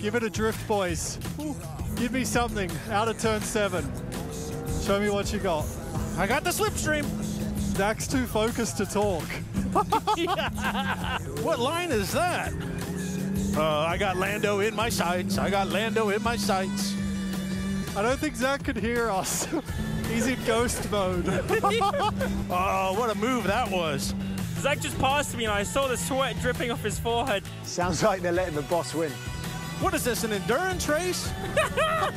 Give it a drift, boys. Give me something out of turn 7. Show me what you got. I got the slipstream. Dak's too focused to talk. What line is that? I got Lando in my sights. I got Lando in my sights. I don't think Zach could hear us. He's in ghost mode. Oh, what a move that was. Zach just passed me and I saw the sweat dripping off his forehead. Sounds like they're letting the boss win. What is this, an endurance race?